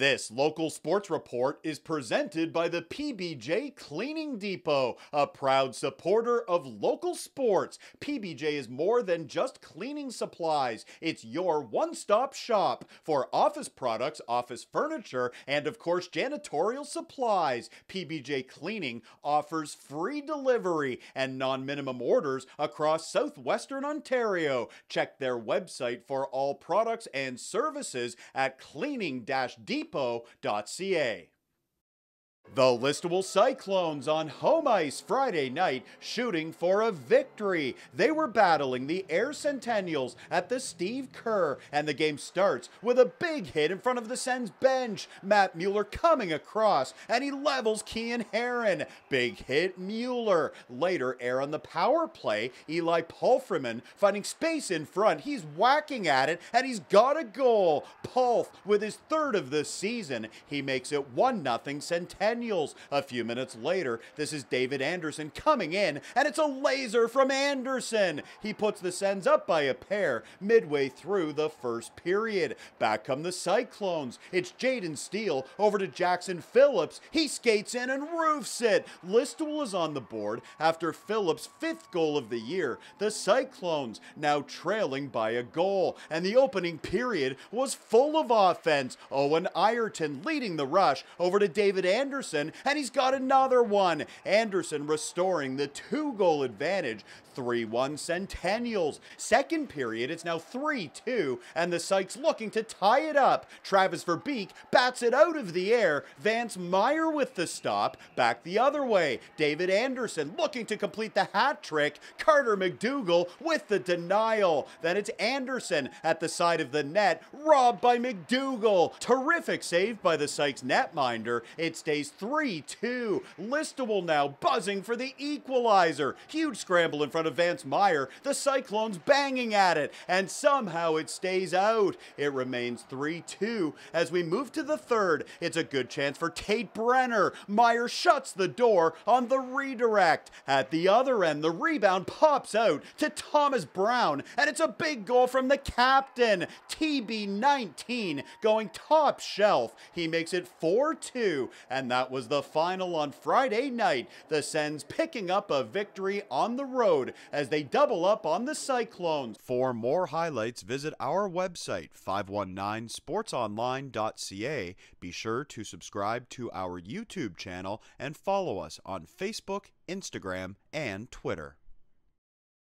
This local sports report is presented by the PBJ Cleaning Depot, a proud supporter of local sports. PBJ is more than just cleaning supplies. It's your one-stop shop for office products, office furniture, and of course janitorial supplies. PBJ Cleaning offers free delivery and non-minimum orders across southwestern Ontario. Check their website for all products and services at cleaning-depot.ca. The Listowel Cyclones on home ice Friday night, shooting for a victory. They were battling the Ayr Centennials at the Steve Kerr, and the game starts with a big hit in front of the Sens bench. Matt Mueller coming across, and he levels Cian Heron. Big hit Mueller. Later, Ayr on the power play. Eli Palfreman finding space in front. He's whacking at it, and he's got a goal. Palf with his third of the season. He makes it 1-0 Centennials. A few minutes later, this is David Anderson coming in, and it's a laser from Anderson. He puts the Sens up by a pair midway through the first period. Back come the Cyclones. It's Jaden Steele over to Jackson Phillips. He skates in and roofs it. Listowel is on the board after Phillips' 5th goal of the year. The Cyclones now trailing by a goal, and the opening period was full of offense. Owen Ireton leading the rush over to David Anderson, and he's got another one. Anderson restoring the 2-goal advantage. 3-1 Centennials. Second period, it's now 3-2, and the Sykes looking to tie it up. Travis Verbeek bats it out of the air. Vance Meyer with the stop. Back the other way. David Anderson looking to complete the hat trick. Carter McDougall with the denial. Then it's Anderson at the side of the net. Robbed by McDougall. Terrific save by the Sykes netminder. It stays 3-2. Listowel now buzzing for the equalizer. Huge scramble in front of Vance Meyer. The Cyclones banging at it, and somehow it stays out. It remains 3-2 as we move to the third. It's a good chance for Tate Brenner. Meyer shuts the door on the redirect. At the other end, the rebound pops out to Thomas Brown, and it's a big goal from the captain. TB19 going top shelf. He makes it 4-2, and that was the final on Friday night. The Sens picking up a victory on the road as they double up on the Cyclones. For more highlights, visit our website, 519sportsonline.ca. Be sure to subscribe to our YouTube channel and follow us on Facebook, Instagram, and Twitter.